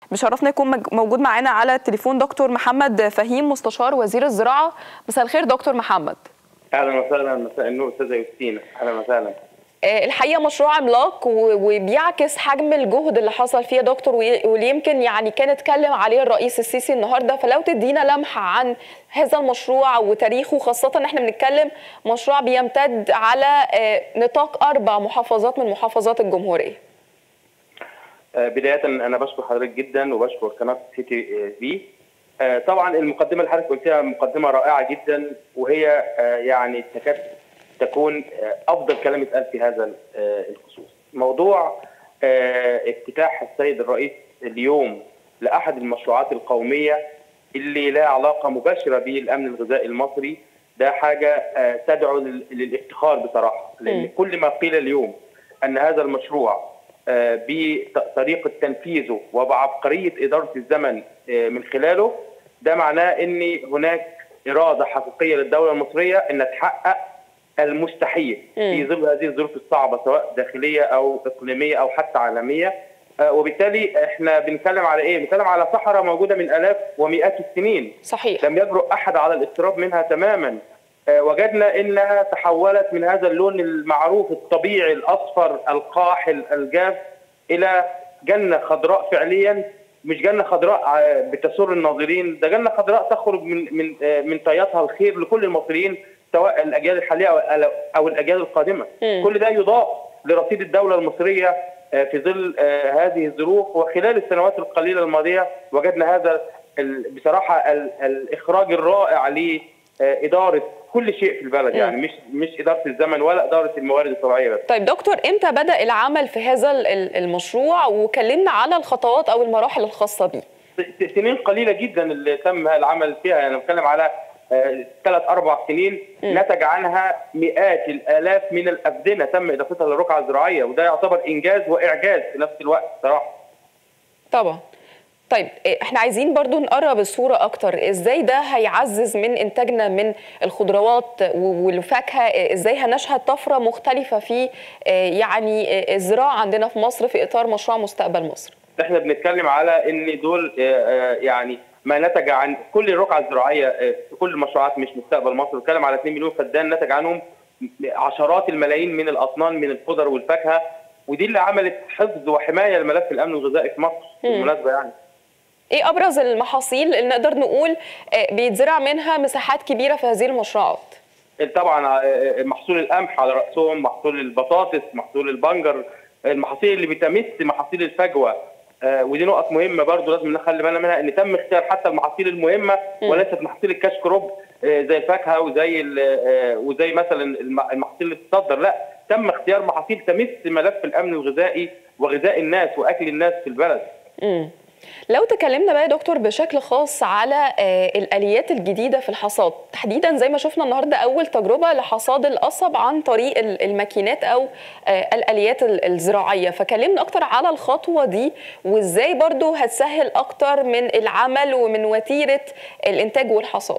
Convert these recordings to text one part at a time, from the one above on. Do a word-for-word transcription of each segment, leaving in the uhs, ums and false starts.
بشرفنا يكون موجود معانا على التليفون دكتور محمد فهيم مستشار وزير الزراعة. مساء الخير دكتور محمد. اهلا وسهلا. مساء النور استاذه يوستينا. اهلا وسهلا. الحقيقه مشروع عملاق وبيعكس حجم الجهد اللي حصل فيه يا دكتور، واللي يمكن يعني كان اتكلم عليه الرئيس السيسي النهارده، فلو تدينا لمحه عن هذا المشروع وتاريخه، خاصه ان احنا بنتكلم مشروع بيمتد على نطاق اربع محافظات من محافظات الجمهوريه. بدايه انا بشكر حضرتك جدا وبشكر قناه سي تي في. طبعا المقدمه اللي حضرتك قلتها مقدمه رائعه جدا، وهي يعني تكاد تكون افضل كلام اتقال في هذا الخصوص. موضوع افتتاح السيد الرئيس اليوم لاحد المشروعات القوميه اللي لها علاقه مباشره بالامن الغذائي المصري، ده حاجه تدعو للافتخار بصراحه، لان كل ما قيل اليوم ان هذا المشروع بطريقه تنفيذه وبعبقريه اداره الزمن من خلاله، ده معناه ان هناك اراده حقيقيه للدوله المصريه ان تحقق المستحيل في ظل هذه الظروف الصعبه، سواء داخليه او اقليميه او حتى عالميه. وبالتالي احنا بنتكلم على ايه؟ بنتكلم على صحراء موجوده من الاف ومئات السنين. صحيح. لم يجرؤ احد على الاقتراب منها تماما. وجدنا انها تحولت من هذا اللون المعروف الطبيعي الاصفر القاحل الجاف الى جنه خضراء فعليا، مش جنه خضراء بتسر الناظرين، ده جنه خضراء تخرج من من من طياتها الخير لكل المصريين، سواء الاجيال الحاليه او الاجيال القادمه. م. كل ده يضاف لرصيد الدوله المصريه في ظل هذه الظروف. وخلال السنوات القليله الماضيه وجدنا هذا بصراحه الاخراج الرائع لاداره كل شيء في البلد، م. يعني مش مش اداره الزمن ولا اداره الموارد الطبيعيه بس. طيب دكتور، امتى بدا العمل في هذا المشروع؟ وكلمنا على الخطوات او المراحل الخاصه بيه. سنين قليله جدا اللي تم العمل فيها، يعني بتكلم على ثلاث اربع سنين م. نتج عنها مئات الالاف من الافدنه تم اضافتها للرقعه الزراعيه، وده يعتبر انجاز واعجاز في نفس الوقت صراحه. طبعا. طيب احنا عايزين برضو نقرب الصوره اكتر، ازاي ده هيعزز من انتاجنا من الخضروات والفاكهه؟ ازاي هنشهد طفره مختلفه في يعني الزراعه عندنا في مصر في اطار مشروع مستقبل مصر؟ احنا بنتكلم على ان دول يعني ما نتج عن كل الرقعه الزراعيه في كل المشروعات، مش مستقبل مصر، بنتكلم على اثنين مليون فدان نتج عنهم عشرات الملايين من الاطنان من الخضر والفاكهه، ودي اللي عملت حفظ وحمايه لملف الامن الغذائي في مصر بالمناسبه. يعني ايه ابرز المحاصيل اللي نقدر نقول بيتزرع منها مساحات كبيره في هذه المشروعات؟ طبعا محصول القمح على راسهم، محصول البطاطس، محصول البنجر، المحاصيل اللي بتمس محاصيل الفجوه. آه ودي نقط مهمه برضو لازم نخلي بالنا منها، ان تم اختيار حتى المحاصيل المهمه وليست محاصيل الكاش كروب آه زي الفاكهه وزي آه وزي مثلا المحاصيل اللي بتتصدر، لا، تم اختيار محاصيل تمس ملف الامن الغذائي وغذاء الناس واكل الناس في البلد. امم لو تكلمنا بقى يا دكتور بشكل خاص على الآليات الجديدة في الحصاد تحديدا، زي ما شفنا النهارده أول تجربة لحصاد القصب عن طريق الماكينات أو الآليات الزراعية، فكلمنا أكتر على الخطوة دي وإزاي برضو هتسهل أكتر من العمل ومن وتيرة الإنتاج والحصاد.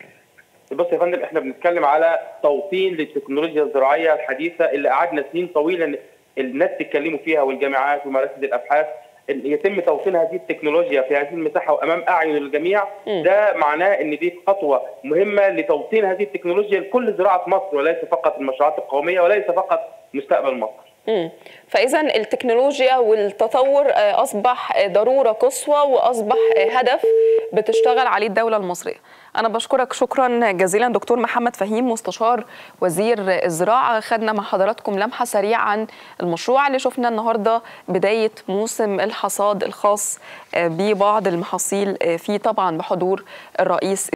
بص يا فندم، احنا بنتكلم على توطين للتكنولوجيا الزراعية الحديثة اللي قعدنا سنين طويلة الناس تتكلموا فيها والجامعات ومراكز الأبحاث، يتم توطين هذه التكنولوجيا في هذه المساحه وامام اعين الجميع. م. ده معناه ان دي خطوه مهمه لتوطين هذه التكنولوجيا لكل زراعه مصر، وليس فقط المشروعات القوميه وليس فقط مستقبل مصر. امم فاذا التكنولوجيا والتطور اصبح ضروره قصوى واصبح هدف بتشتغل عليه الدوله المصريه. انا بشكرك شكرا جزيلا دكتور محمد فهيم مستشار وزير الزراعه. خدنا مع حضراتكم لمحه سريعه عن المشروع اللي شفنا النهارده بدايه موسم الحصاد الخاص ببعض المحاصيل، فيه طبعا بحضور الرئيس